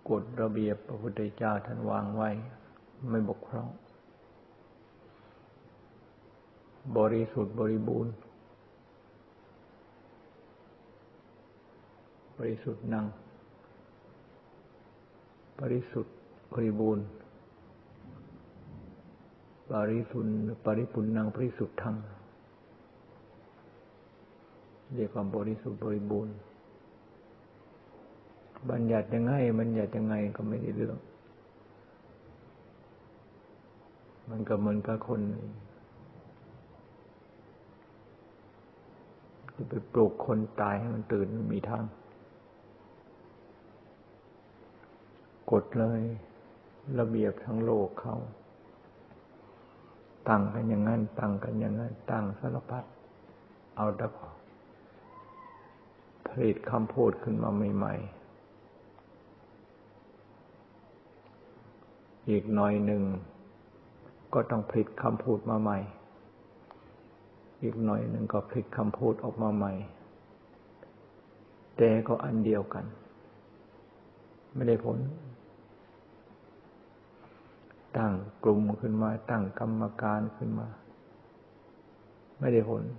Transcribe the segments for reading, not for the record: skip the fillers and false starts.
กฎระเบียบพระพุทธเจ้าท่านวางไว้ไม่บกพร่องบริสุทธิ์บริบูรณ์บริสุทธิ์นังบริสุทธิ์บริบูรณ์บริสุทธิ์ปริปุณณังบริสุทธังเรียกว่าบริสุทธิ์บริบูรณ์บัญญัติยังไงก็ไม่ได้เรื่องมันก็เหมือนกับคนที่ไปปลุกคนตายให้มันตื่นมีทางกฎเลยระเบียบทั้งโลกเขาตั้งกันอย่างนั้นตั้งสารพัดเอาแต่พอผลิตคำพูดขึ้นมาใหม่ๆอีกหน่อยหนึ่งก็ต้องผลิตคำพูดมาใหม่อีกหน่อยหนึ่งก็ผลิตคำพูดออกมาใหม่แต่ก็อันเดียวกันไม่ได้ผลตั้งกลุ่มขึ้นมาตั้งกรรมการขึ้นมาไม่ได้ผล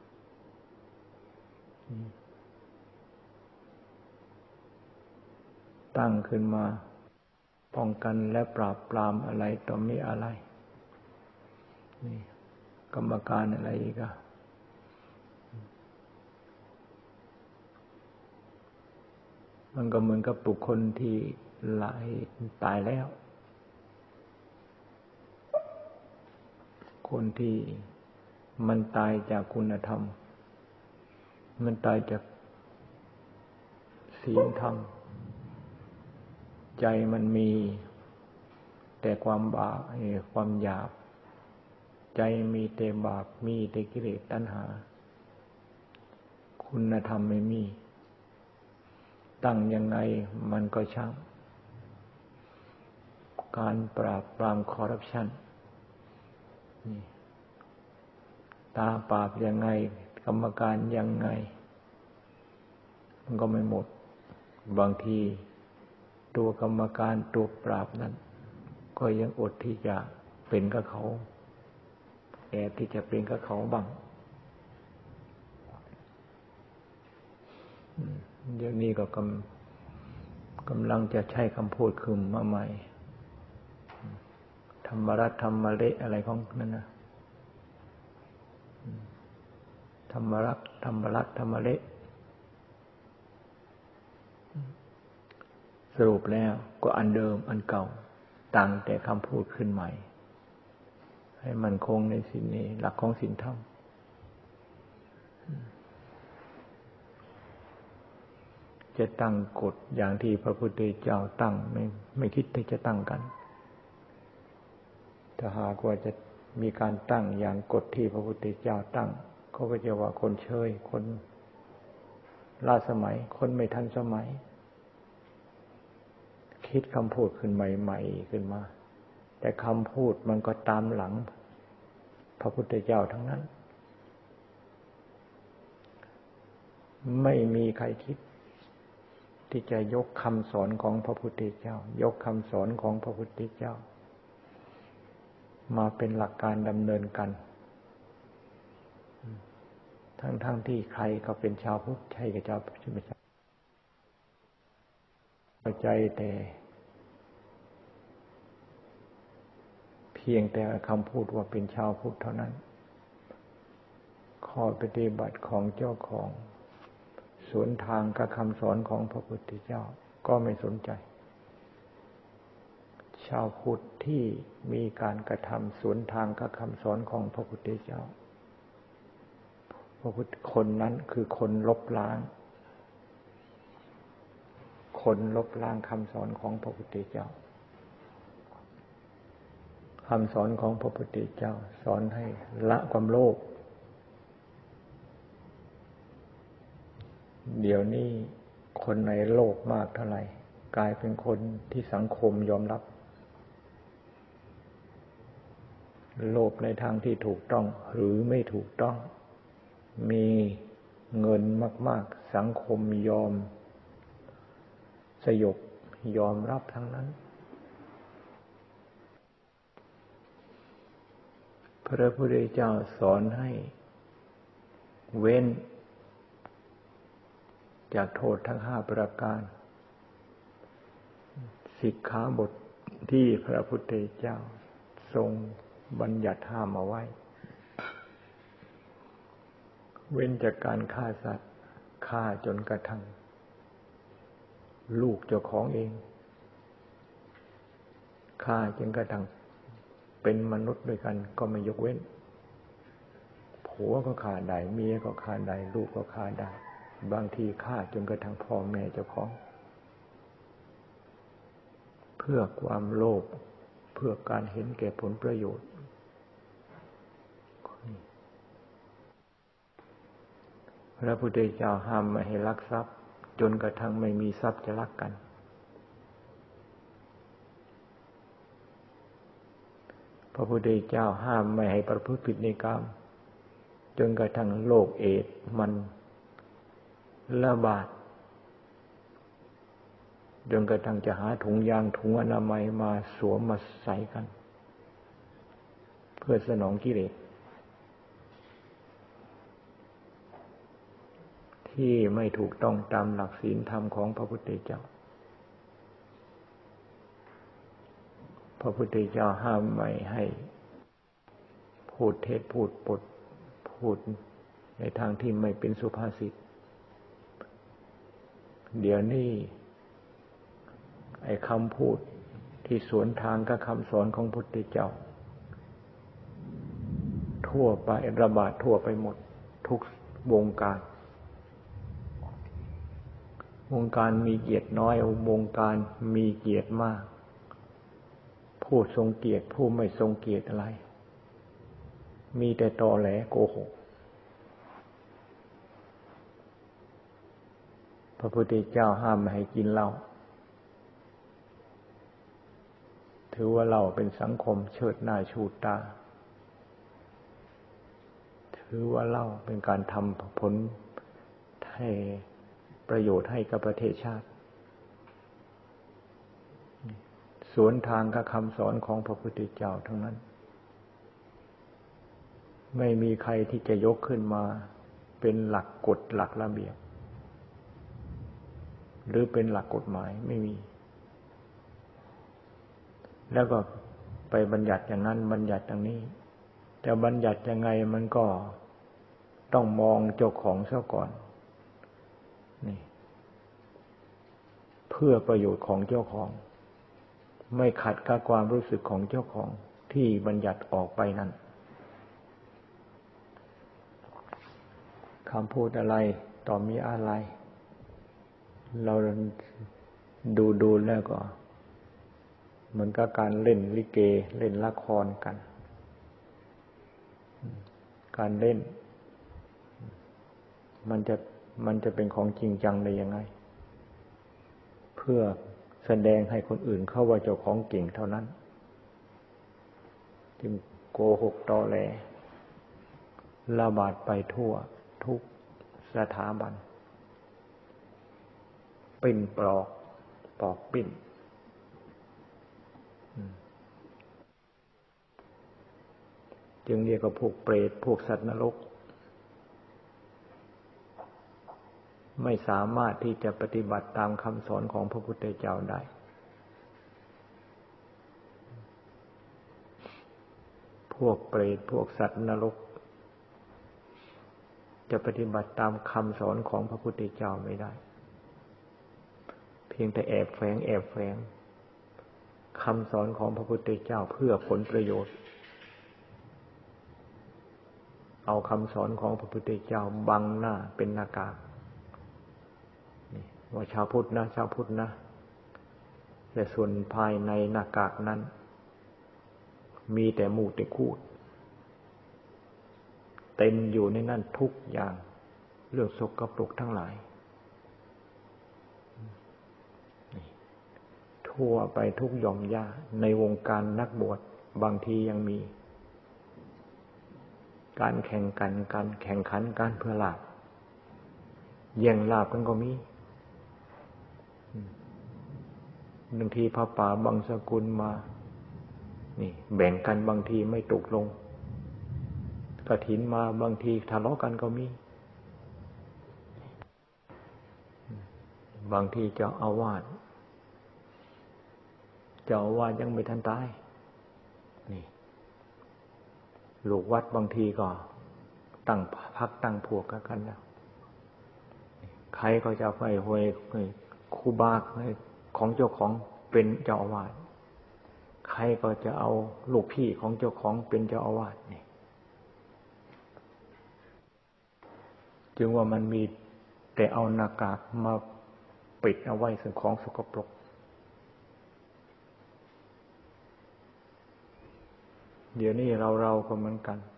ตั้งขึ้นมาป้องกันและปราบปรามอะไรต่อมีอะไรนี่กรรมการอะไรอีกอะมันก็เหมือนกับบุคคลที่ตายแล้วคนที่มันตายจากคุณธรรมมันตายจากศีลธรรมใจมันมีแต่ความบาปความหยาบใจมีแต่บาปมีแต่กิเลสตัณหาคุณธรรมไม่มีตั้งยังไงมันก็ช่างการปราบปรามคอร์รัปชันตาปราบยังไงกรรมการยังไงมันก็ไม่หมดบางทีตัวกรรมการตัวปราบนั้นก็ยังอดที่จะเป็นกับเขาแอบที่จะเป็นกับเขาบ้างเดี๋ยวนี้ก็กำลังจะใช้คำพูดคืนมาใหม่ธรรมรัตน์ธรรมเละอะไรของนั่นนะธรรมรัตน์ธรรมเละสรุปแล้วก็อันเดิมอันเก่าต่างแต่คำพูดขึ้นใหม่ให้มันคงในศีลนี้หลักของศีลธรรมจะตั้งกฎอย่างที่พระพุทธเจ้าตั้งไม่คิดที่จะตั้งกันถ้าหากว่าจะมีการตั้งอย่างกฎที่พระพุทธเจ้าตั้งเขาก็จะว่าคนเชยคนล้าสมัยคนไม่ทันสมัยคิดคำพูดขึ้นใหม่ๆขึ้นมาแต่คำพูดมันก็ตามหลังพระพุทธเจ้าทั้งนั้นไม่มีใครคิดที่จะยกคำสอนของพระพุทธเจ้ายกคำสอนของพระพุทธเจ้ามาเป็นหลักการดำเนินกันทั้งที่ใครก็เป็นชาวพุทธใช่กับชาวพุทธไม่ใช่เข้าใจแต่เพียงแต่คำพูดว่าเป็นชาวพุทธเท่านั้นข้อปฏิบัติของเจ้าของสวนทางกับคำสอนของพระพุทธเจ้าก็ไม่สนใจชาวพุทธที่มีการกระทำสวนทางกับคำสอนของพระพุทธเจ้าพระพุทธคนนั้นคือคนลบล้างคำสอนของพระพุทธเจ้าคำสอนของพระพุทธเจ้าสอนให้ละความโลภเดี๋ยวนี้คนในโลกมากเท่าไหร่กลายเป็นคนที่สังคมยอมรับโลภในทางที่ถูกต้องหรือไม่ถูกต้องมีเงินมากๆสังคมยอมสยบยอมรับทั้งนั้นพระพุทธเจ้าสอนให้เว้นจากโทษทั้ง5ประการสิกขาบทที่พระพุทธเจ้าทรงบัญญัติห้ามเอาไว้เว้นจากการฆ่าสัตว์ฆ่าจนกระทั่งลูกเจ้าของเองฆ่าจนกระทั่งเป็นมนุษย์ด้วยกันก็ไม่ยกเว้นผัวก็ฆ่าได้เมียก็ฆ่าได้ลูกก็ฆ่าได้บางทีฆ่าจนกระทั่งพ่อแม่เจ้าของเพื่อความโลภเพื่อการเห็นแก่ผลประโยชน์พระพุทธเจ้าห้ามไม่ให้ลักทรัพย์จนกระทั่งไม่มีทรัพย์จะลักกันพระพุทธเจ้าห้ามไม่ให้ประพฤติผิดในกามจนกระทั่งโรคเอดส์มันระบาดจนกระทั่งจะหาถุงยางถุงอนามัยมาสวมมาใส่กันเพื่อสนองกิเลสที่ไม่ถูกต้องตามหลักศีลธรรมของพระพุทธเจ้าพระพุทธเจ้าห้ามไม่ให้พูดเท็จพูดปดพูดในทางที่ไม่เป็นสุภาษิตเดี๋ยวนี้ไอ้คำพูดที่สวนทางกับคำสอนของพระพุทธเจ้าทั่วไประบาดทั่วไปหมดทุกวงการมีเกียรติน้อยวงการมีเกียรติมากผู้ทรงเกียรติผู้ไม่ทรงเกียรติอะไรมีแต่ตอแหลโกหกพระพุทธเจ้าห้ามไม่ให้กินเหล้าถือว่าเหล้าเป็นสังคมเชิดหน้าชูตาถือว่าเหล้าเป็นการทำผลให้ประโยชน์ให้กับประเทศชาติสวนทางกับคำสอนของพระพุทธเจ้าทั้งนั้นไม่มีใครที่จะยกขึ้นมาเป็นหลักกฎหลักระเบียบหรือเป็นหลักกฎหมายไม่มีแล้วก็ไปบัญญัติอย่างนั้นบัญญัติอย่างนี้แต่บัญญัติยังไงมันก็ต้องมองเจ้าของซะก่อนนี่เพื่อประโยชน์ของเจ้าของไม่ขัดกับความรู้สึกของเจ้าของที่บัญญัติออกไปนั้นคำพูดอะไรต่อมีอะไรเราดูแล้วก็เหมือนกับการเล่นลิเกเล่นละครกันการเล่นมันจะเป็นของจริงจังได้ยังไงเพื่อแสดงให้คนอื่นเข้าว่าเจ้าของเก่งเท่านั้นจึงโกหกตอแหลระบาดไปทั่วทุกสถาบันปิ้นปลอกปิ้นจึงเรียกว่าพวกเปรตพวกสัตว์นรกไม่สามารถที่จะปฏิบัติตามคำสอนของพระพุทธเจ้าได้พวกเปรตพวกสัตว์นรกจะปฏิบัติตามคำสอนของพระพุทธเจ้าไม่ได้เพียงแต่แอบแฝงคำสอนของพระพุทธเจ้าเพื่อผลประโยชน์เอาคำสอนของพระพุทธเจ้าบังหน้าเป็นหน้ากากว่าชาวพุทธนะแต่ส่วนภายในหน้ากากนั้นมีแต่มูดแต่คูดเต็มอยู่ในนั้นทุกอย่างเรื่องสกปรกทั้งหลายทั่วไปทุกหย่อมย่าในวงการนักบวชบางทียังมีการแข่งขันการเพื่อลาภแย่งลาภกันก็มีบางทีพระป่าบางสกุลมานี่แบ่งกันบางทีไม่ตกลงกฐินมาบางทีทะเลาะกันก็มีบางทีเจ้าอาวาสยังไม่ทันตายนี่ลูกวัดบางทีก็ตั้งพักตั้งพวกกันแล้วใครก็จะไปหวยครูบาของเจ้าของเป็นเจ้าอาวาสใครก็จะเอาลูกพี่ของเจ้าของเป็นเจ้าอาวาสนี่จึงว่ามันมีแต่เอาหน้ากากมาปิดเอาไว้สิ่งของสกปรกเดี๋ยวนี้เราก็เหมือนกัน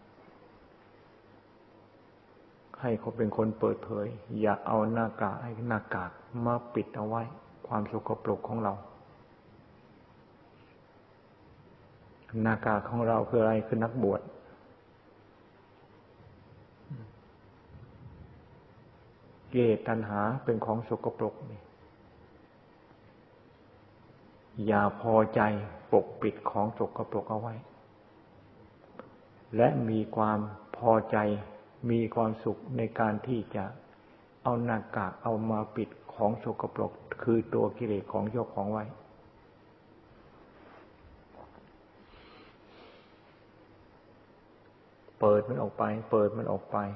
ให้เขาเป็นคนเปิดเผยอย่าเอาหน้ากากมาปิดเอาไว้ความสกปรกของเราหน้ากากของเราคืออะไรคือนักบวชกิเลสตัณหาเป็นของสกปรกนี่อย่าพอใจปกปิดของสกปรกเอาไว้และมีความพอใจมีความสุขในการที่จะเอาหน้ากากเอามาปิดของสกปรกคือตัวกิเลสของเจ้าของไว้เปิดมันออกไปเปิดมันออกไป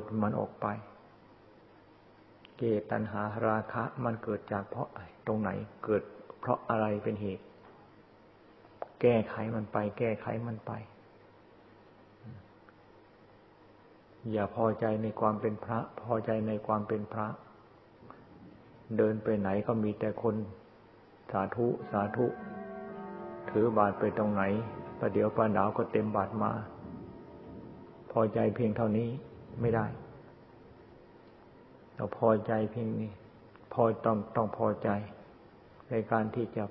กิเลสตัณหาราคะมันเกิดจากเพราะตรงไหนเกิดเพราะอะไรเป็นเหตุแก้ไขมันไปอย่าพอใจในความเป็นพระพอใจในความเป็นพระเดินไปไหนก็มีแต่คนสาธุถือบาตรไปตรงไหนประเดี๋ยวประดาวก็เต็มบาตรมาพอใจเพียงเท่านี้ไม่ได้เราพอใจเพียงนี้ต้องพอใจในการที่จะ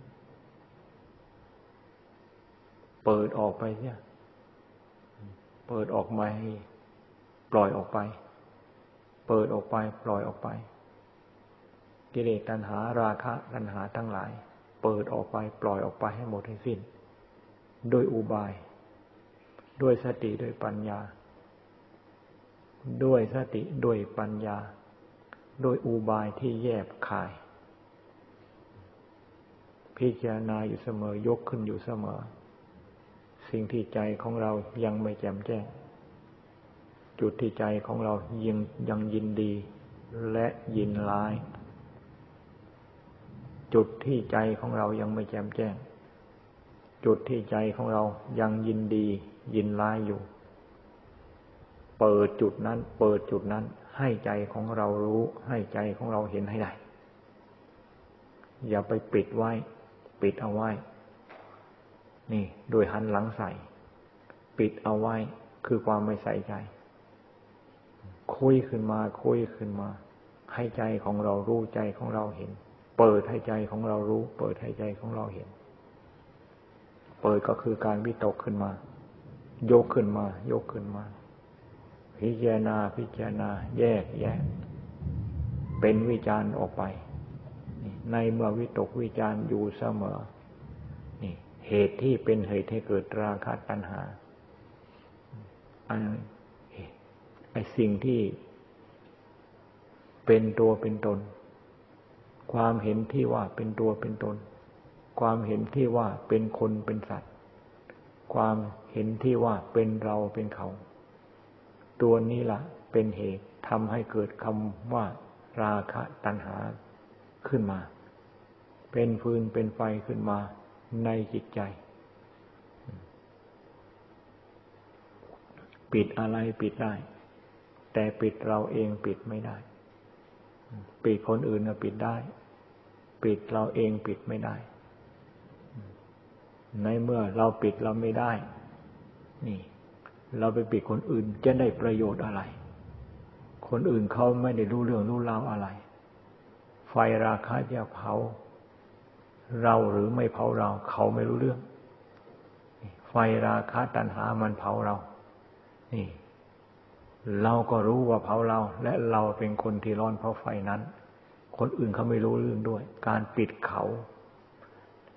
เปิดออกไปเนี่ยเปิดออกมาให้ปล่อยออกไปเปิดออกไปปล่อยออกไปกิเลสตัณหาราคะตัณหาทั้งหลายเปิดออกไปปล่อยออกไปให้หมดให้สิ้นด้วยอุบายด้วยสติด้วยปัญญาด้วยสติด้วยปัญญาด้วยอุบายที่แยบคายพิจารณาอยู่เสมอยกขึ้นอยู่เสมอสิ่งที่ใจของเรายังไม่แจ่มแจ้งจุดที่ใจของเรายังยินดีและยินร้ายจุดที่ใจของเรายังไม่แจ่มแจ้งจุดที่ใจของเรายังยินดียินร้ายอยู่เปิดจุดนั้นให้ใจของเรารู้ให้ใจของเราเห็นให้ได้อย่าไปปิดเอาไว้นี่โดยหันหลังใส่ปิดเอาไว้คือความไม่ใส่ใจคุยขึ้นมาให้ใจของเรารู้ใจของเราเห็นเปิดให้ใจของเรารู้เปิดให้ใจของเราเห็นเปิดก็คือการวิตกขึ้นมายกขึ้นมาพิจารณาแยกเป็นวิจารณ์ออกไปในเมื่อวิตกวิจารณ์อยู่เสมอนี่เหตุที่เป็นเหตุให้เกิดราคะตัณหาไอ้สิ่งที่เป็นตัวเป็นตนความเห็นที่ว่าเป็นตัวเป็นตนความเห็นที่ว่าเป็นคนเป็นสัตว์ความเห็นที่ว่าเป็นเราเป็นเขาตัวนี้ล่ะเป็นเหตุทำให้เกิดคำว่าราคะตัณหาขึ้นมาเป็นฟืนเป็นไฟขึ้นมาในจิตใจปิดอะไรปิดได้แต่ปิดเราเองปิดไม่ได้ปิดคนอื่นก็ปิดได้ปิดเราเองปิดไม่ได้ในเมื่อเราปิดเราไม่ได้นี่เราไปปิดคนอื่นจะได้ประโยชน์อะไรคนอื่นเขาไม่ได้รู้เรื่องรู้ราวอะไรไฟราคะจะเผาเราหรือไม่เผาเราเขาไม่รู้เรื่องไฟราคะตัณหามันเผาเรานี่เราก็รู้ว่าเผาเราและเราเป็นคนที่ร้อนเพราะไฟนั้นคนอื่นเขาไม่รู้เรื่องด้วยการปิดเขา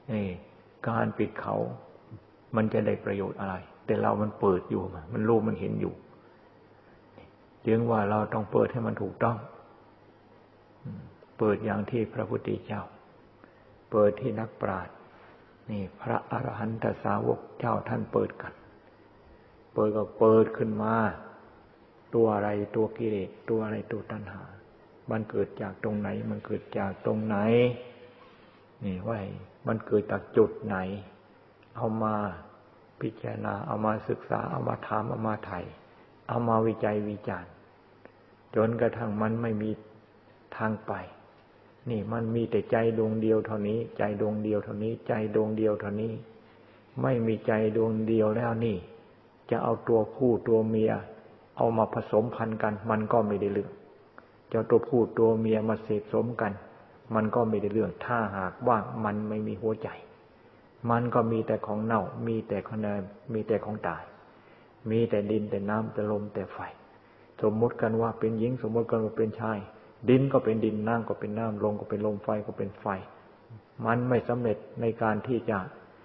การปิดเขามันจะได้ประโยชน์อะไรแต่เรามันเปิดอยู่มันรู้มันเห็นอยู่จึงว่าเราต้องเปิดให้มันถูกต้องเปิดอย่างที่พระพุทธเจ้าเปิดที่นักปราชญ์นี่พระอรหันตสาวกเจ้าท่านเปิดกันเปิดก็เปิดขึ้นมาตัวอะไรตัวกิเลสตัวอะไรตัวตัณหามันเกิดจากตรงไหนมันเกิดจากตรงไหนนี่ว่ามันเกิดจากจุดไหนเอามาพิจารณาเอามาศึกษาเอามาถามเอามาไถ่เอามาวิจัยวิจารณ์จนกระทั่งมันไม่มีทางไปนี่มันมีแต่ใจดวงเดียวเท่านี้ใจดวงเดียวเท่านี้ใจดวงเดียวเท่านี้ไม่มีใจดวงเดียวแล้วนี่จะเอาตัวผู้ตัวเมียเอามาผสมพันธุ์กันมันก็ไม่ได้เรื่องจะตัวผู้ตัวเมียมาเสพสมกันมันก็ไม่ได้เรื่องถ้าหากว่ามันไม่มีหัวใจมันก็มีแต่ของเน่ามีแต่ของเน่ามีแต่ของตายมีแต่ดินแต่น้ำแต่ลมแต่ไฟสมมติกันว่าเป็นหญิงสมมติกันว่าเป็นชายดินก็เป็นดินน้ำก็เป็นน้ำลมก็เป็นลมไฟก็เป็นไฟมันไม่สำเร็จในการที่จะ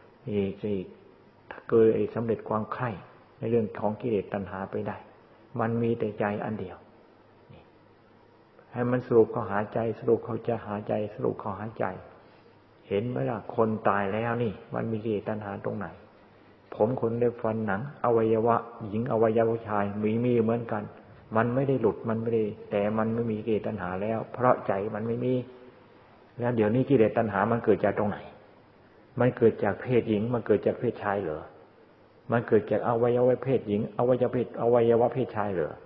เกิดสำเร็จความใคร่ในเรื่องของกิเลสตัณหาไปได้มันมีแต่ใจอันเดียวให้มันสรุปเข้าหาใจสรุปเข้าจะหาใจสรุปเข้าหาใจเห็นไหมล่ะคนตายแล้วนี่มันมีกิเลสตัณหาตรงไหนผมขนเล็บฟันหนังอวัยวะหญิงอวัยวะชายมีเหมือนกันมันไม่ได้หลุดมันไม่ได้แต่มันไม่มีกิเลสตัณหาแล้วเพราะใจมันไม่มีแล้วเดี๋ยวนี้กิเลสตัณหามันเกิดจากตรงไหนมันเกิดจากเพศหญิงมันเกิดจากเพศชายเหรอมันเกิดจากอวัยวะเพศหญิงอวัยวะเพศชายเหรอ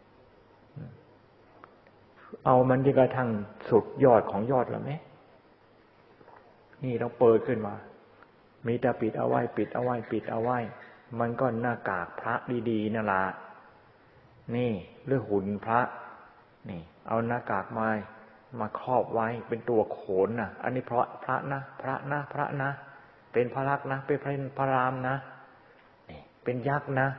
เอามันที่กระทั่งสุดยอดของยอดแล้วไหมนี่ต้องเปิดขึ้นมามีแต่ปิดเอาไว้ปิดเอาไว้ปิดเอาไว้มันก็หน้ากากพระดีๆนั่นล่ะนี่หรือหุ่นพระนี่เอาหน้ากากมาครอบไว้เป็นตัวโขนน่ะอันนี้เพราะพระนะพระนะพระนะเป็นพระลักษณ์นะเป็นพระรามนะนี่เป็นยักษ์นะ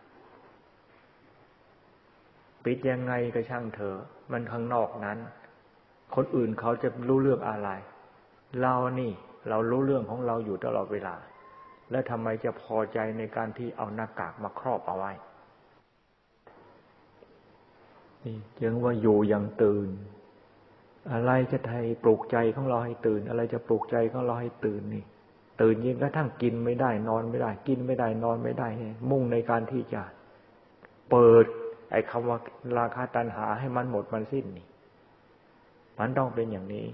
ปิดยังไงก็ช่างเถอะมันข้างนอกนั้นคนอื่นเขาจะรู้เรื่องอะไรเรานี่เรารู้เรื่องของเราอยู่ตลอดเวลาแล้วทำไมจะพอใจในการที่เอาหน้ากากมาครอบเอาไว้นี่ยังว่าอยู่อย่างตื่นอะไรจะไทยปลุกใจของเราให้ตื่นอะไรจะปลุกใจของเราให้ตื่นนี่ตื่นยิ่งกระทั่งกินไม่ได้นอนไม่ได้กินไม่ได้นอนไม่ได้มุ่งในการที่จะเปิดไอ้คำว่าราคะตัณหาให้มันหมดมันสิ้นนี่มันต้องเป็นอย่างนี้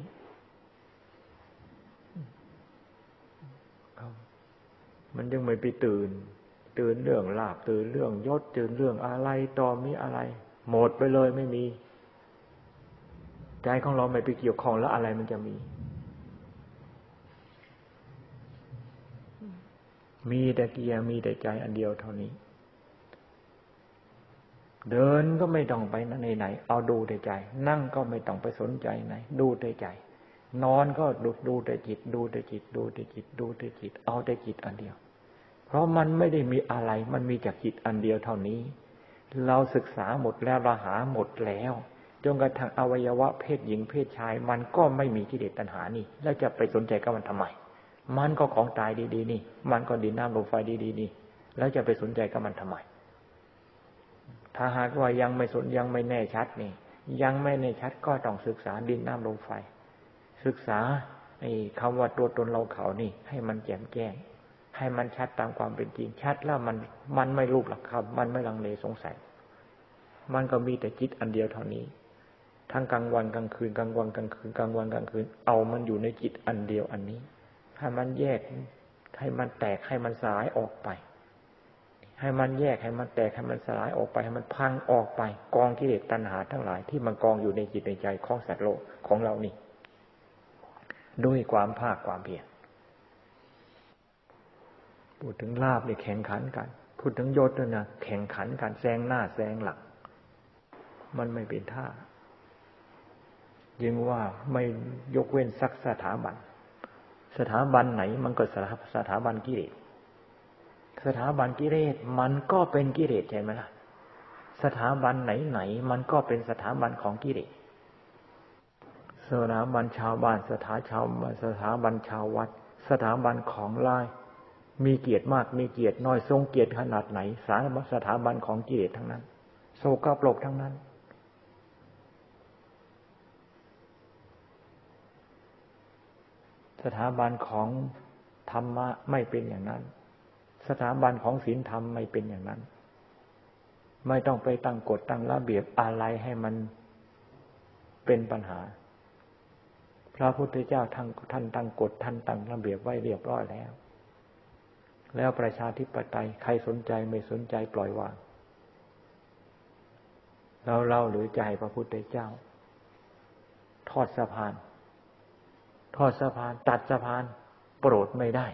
มันยังไม่ไปตื่นเรื่องลาภตื่นเรื่องยศตื่นเรื่องอะไรต่อมีอะไรหมดไปเลยไม่มีใจของเราไม่ไปเกี่ยวข้องแล้วอะไรมันจะมีแต่เกียร์มีแต่ใจอันเดียวเท่านี้เดินก็ไม่ต้องไปไหนเอาดูแต่ใจนั่งก็ไม่ต้องไปสนใจไหนดูแต่ใจนอนก็ดูแต่จิตดูแต่จิตดูแต่จิตดูแต่จิตเอาแต่จิตอันเดียวเพราะมันไม่ได้มีอะไรมันมีจากจิตอันเดียวเท่านี้เราศึกษาหมดแล้วเราหาหมดแล้วจนกระทั่งอวัยวะเพศหญิงเพศชายมันก็ไม่มีกิเลสตัณหานี่แล้วจะไปสนใจกับมันทำไมมันก็ของตายดีๆนี่มันก็ดินน้ำลมไฟดีๆนี่แล้วจะไปสนใจกับมันทำไมถ้าหากว่ายังไม่แน่ชัดนี่ยังไม่แน่ชัดก็ต้องศึกษาดินน้ำลมไฟศึกษาไอ้คำว่าตัวตนเราเขานี่ให้มันแจ่มแจ้งให้มันชัดตามความเป็นจริงชัดแล้วมันไม่รูปหลักคำมันไม่ลังเลสงสัยมันก็มีแต่จิตอันเดียวเท่านี้ทั้งกลางวันกลางคืนกลางวันกลางคืนกลางวันกลางคืนเอามันอยู่ในจิตอันเดียวอันนี้ให้มันแยกให้มันแตกให้มันสลายออกไปให้มันแยกให้มันแตกให้มันสลายออกไปให้มันพังออกไปกองกิเลสตัณหาทั้งหลายที่มันกองอยู่ในจิตในใจของสัตว์โลกของเรานี่ด้วยความภาคความเพียรพูดถึงลาภนี่แข่งขันกันพูดถึงยศด้วยนะแข่งขันกันแซงหน้าแซงหลังมันไม่เป็นท่ายิ่งว่าไม่ยกเว้นสักสถาบันไหนมันก็สถาบันกิเลสสถาบันกิเลสมันก็เป็นกิเลสใช่ไหมล่ะสถาบันไหนมันก็เป็นสถาบันของกิเลสสถาบันชาวบ้านสถาบันชาววัดสถาบันของลายมีเกียรติมากมีเกียรติน้อยทรงเกียรติขนาดไหนสถาบันของกิเลสทั้งนั้นโสกปรกทั้งนั้นสถาบันของธรรมะไม่เป็นอย่างนั้นสถาบันของศีลธรรมไม่เป็นอย่างนั้นไม่ต้องไปตั้งกฎตั้งระเบียบอะไรให้มันเป็นปัญหาพระพุทธเจ้าท่านตั้งกฎท่านตั้งระเบียบไว้เรียบร้อยแล้วประชาธิปไตยใครสนใจไม่สนใจปล่อยวางเราหรือใจพระพุทธเจ้าทอดสะพานตัดสะพานโปรดไม่ได้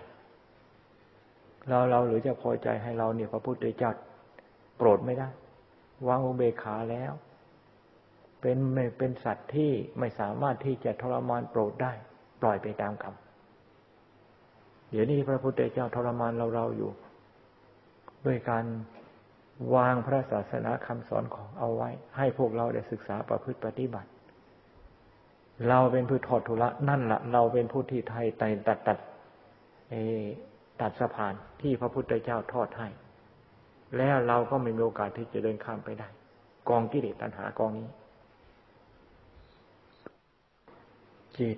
เราหรือจะพอใจให้เราเนี่ยพระพุทธเจ้าโปรดไม่ได้วางอุเบกขาแล้วเป็นสัตว์ที่ไม่สามารถที่จะทรมานโปรดได้ปล่อยไปตามกรรมเดี๋ยวนี้พระพุทธเจ้าทรมานเราอยู่ด้วยการวางพระศาสนาคำสอนของเอาไว้ให้พวกเราได้ศึกษาประพฤติปฏิบัติเราเป็นผู้ทอดทุระนั่นแหละเราเป็นผู้ที่ไทยตัดสะพานที่พระพุทธเจ้าทอดให้แล้วเราก็ไม่มีโอกาสที่จะเดินข้ามไปได้กองกิเลสตัณหากองนี้จิต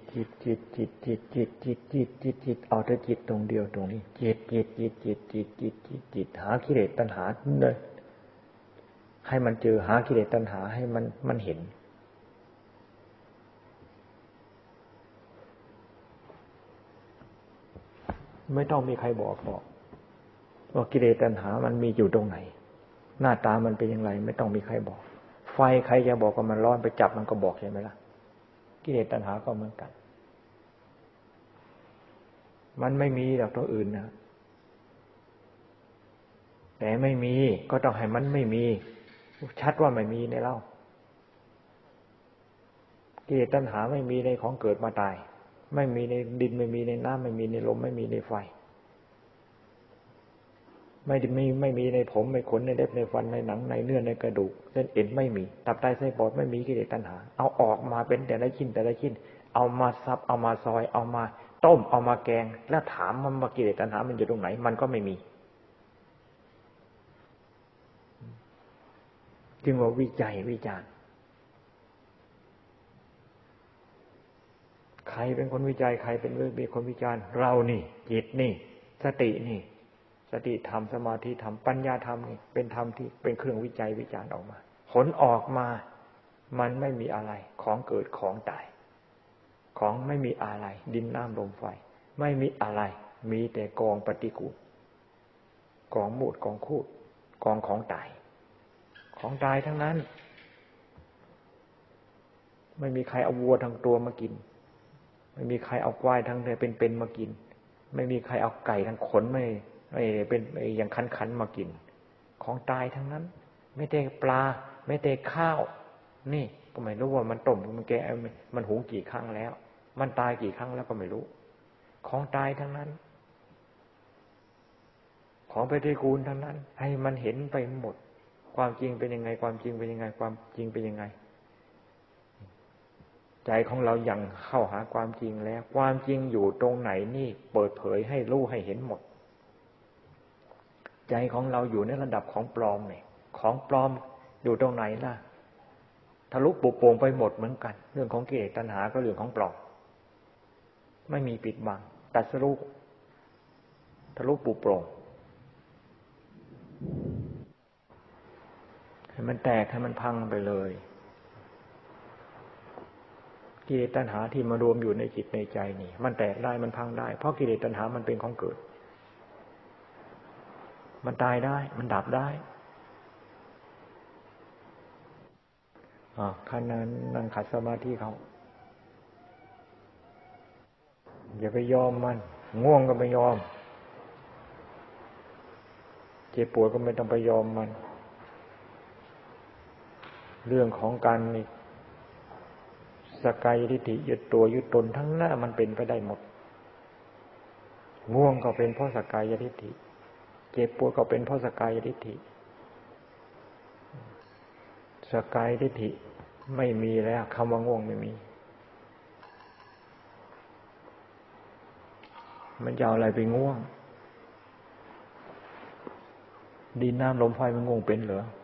เอาแต่จิตตรงเดียวตรงนี้จิตหากิเลสตัณหาเลยให้มันเจอหากิเลสตัณหาให้มันเห็นไม่ต้องมีใครบอกหรอกว่ากิเลสตัณหามันมีอยู่ตรงไหนหน้าตามันเป็นอย่างไรไม่ต้องมีใครบอกไฟใครจะบอกว่ามันร้อนไปจับมันก็บอกใช่ไหมล่ะกิเลสตัณหาก็เหมือนกันมันไม่มีหรอกตัวอื่นนะแต่ไม่มีก็ต้องให้มันไม่มีชัดว่าไม่มีในเรากิเลสตัณหาไม่มีในของเกิดมาตายไม่มีในดินไม่มีในน้ำไม่มีในลมไม่มีในไฟไม่มีในผมในขนในเล็บในฟันในหนังในเนื้อในกระดูกเส้นเอ็นไม่มีตับไตไส้ปอดไม่มีกิเลสตัณหาเอาออกมาเป็นแต่ละชิ้นเอามาซับเอามาซอยเอามาต้มเอามาแกงแล้วถามมันว่ากิเลสตัณหามันอยู่ตรงไหนมันก็ไม่มีจึงว่าวิจัยวิจารณ์ใครเป็นคนวิจัยใครเป็นคนวิจารณ์เรานี่จิตนี่สตินี่สติธรรมสมาธิธรรมปัญญาธรรมนี่เป็นธรรมที่เป็นเครื่องวิจัยวิจารณ์ออกมาผลออกมามันไม่มีอะไรของเกิดของตายของไม่มีอะไรดินน้ำลมไฟไม่มีอะไรมีแต่กองปฏิกูลกองมูดกองคูดกองของตายทั้งนั้นไม่มีใครเอาวัวทั้งตัวมากินไม่มีใครเอาควายทั้งเนี่ยเป็นมากินไม่มีใครเอาไก่ทั้งขนไม่เป็นอย่างคันมากินของตายทั้งนั้นไม่แต่ปลาไม่แต่ข้าวนี่ก็ไม่รู้ว่ามันต้มมันแกะมันหุงกี่ครั้งแล้วมันตายกี่ครั้งแล้วก็ไม่รู้ของตายทั้งนั้นของปฏิกูลทั้งนั้นให้มันเห็นไปหมดความจริงเป็นยังไงความจริงเป็นยังไงความจริงเป็นยังไงใจของเรายังเข้าหาความจริงแล้วความจริงอยู่ตรงไหนนี่เปิดเผยให้รู้ให้เห็นหมดใจของเราอยู่ในระดับของปลอมเนี่ยของปลอมอยู่ตรงไหนล่ะทะลุปุโปร่งไปหมดเหมือนกันเรื่องของกิเลสตัณหาก็เรื่องของปลอมไม่มีปิดบังตรัสรู้ทะลุปุโปร่งให้มันแตกให้มันพังไปเลยกิเลสตัณหาที่มารวมอยู่ในจิตในใจนี่มันแตกได้มันพังได้เพราะกิเลสตัณหามันเป็นของเกิดมันตายได้มันดับได้ขั้นนั้นนั่งขัดสมาธิเขาอย่าไปยอมมันง่วงก็ไม่ยอมเจ็บปวดก็ไม่ต้องไปยอมมันเรื่องของการนี่สกายทิฏฐิยึดตัวยึดตนทั้งนั้นมันเป็นไปได้หมดง่วงก็เป็นเพราะสกายทิฏฐิเจ็บปวดก็เป็นเพราะสกายทิฏฐิสกายทิฏฐิไม่มีแล้วคำว่าง่วงไม่มีมันจะเอาอะไรไปง่วงดินน้ำลมไฟมันง่วงเป็นเหรอ